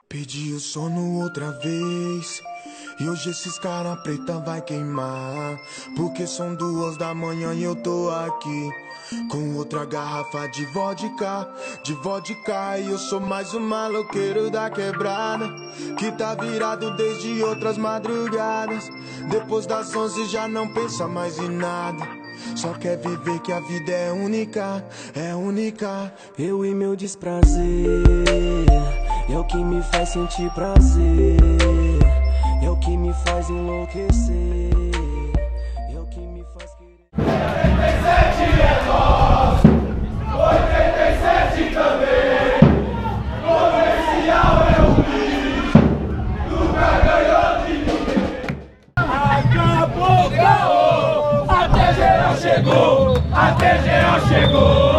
Pedi o sono outra vez e hoje esses cara preta vai queimar, porque são 2 da manhã e eu tô aqui com outra garrafa de vodka, e eu sou mais um maloqueiro da quebrada, que tá virado desde outras madrugadas. Depois das 11 já não pensa mais em nada, só quer viver que a vida é única, é única. Eu e meu desprazer é o que me faz sentir prazer, é o que me faz enlouquecer, é o que me faz querer. 87 é nós, 87 também. Comercial é o bicho, nunca ganhou de ninguém. Acabou o caô, até geral chegou, até geral chegou.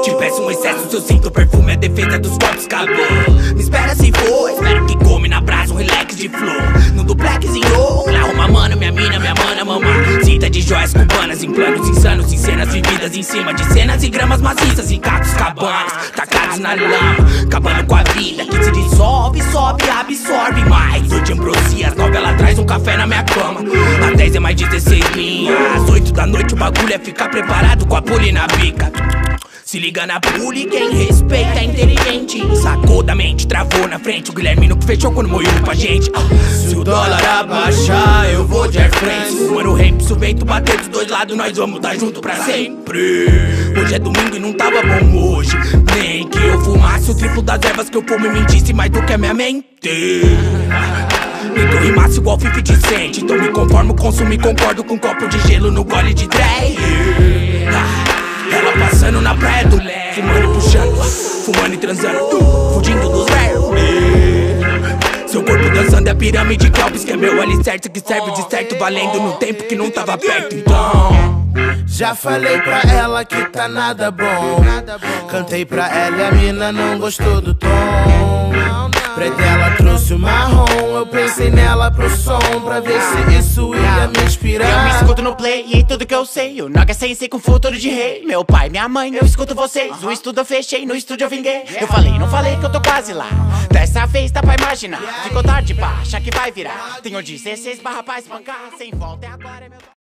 Te peço um excesso, se eu sinto o perfume, a defesa dos corpos acabou. Me espera se for, espero que come na brasa um relax de flor. No duplexinho, lá uma mano, minha mina, minha mana, mamãe. Cita de joias cubanas, em planos insanos, em cenas vividas em cima de cenas e gramas maciças, em cactos cabanas, tacados na lama, acabando com a vida que se dissolve, sobe, absorve mais. 8 ambrosias, 9 ela traz um café na minha cama. A 10 é mais 16 linhas. Às 8 da noite o bagulho é ficar preparado com a pule na bica. Se liga na pule, quem respeita é inteligente. Sacou da mente, travou na frente o Guilhermino que fechou quando moiu pra gente. Se o dólar abaixar, eu vou de Air France. Mano, rap, se o vento bater dos dois lados, nós vamos dar junto pra sempre. Hoje é domingo e não tava bom hoje. Nem que eu fumasse o triplo das ervas que eu fumo e mentisse mais do que a minha mente. Nem que eu rimasse igual 50 Cent. Então me conformo, consumo e concordo com um copo de gelo no gole de Dre. Ela passando na praia do Lé, fumando e puxando, fumando e transando, fugindo dos velhos. Seu corpo dançando é a pirâmide Clóvis, que é meu alicerce, que serve de certo, valendo no tempo que não tava perto. Então já falei pra ela que tá nada bom. Cantei pra ela e a mina não gostou do tom. Preta ela trouxe o marrom, eu pensei nela pro som, pra ver se isso ia me inspirar. Eu me escuto no play e tudo que eu sei, o Noga Sensei com futuro de rei. Meu pai, minha mãe, eu escuto vocês. O estudo eu fechei, no estúdio eu vinguei. Eu falei, não falei que eu tô quase lá. Dessa vez dá pra imaginar. Ficou tarde pra achar que vai virar. Tenho 16 barra pra espancar, sem volta é agora, meu...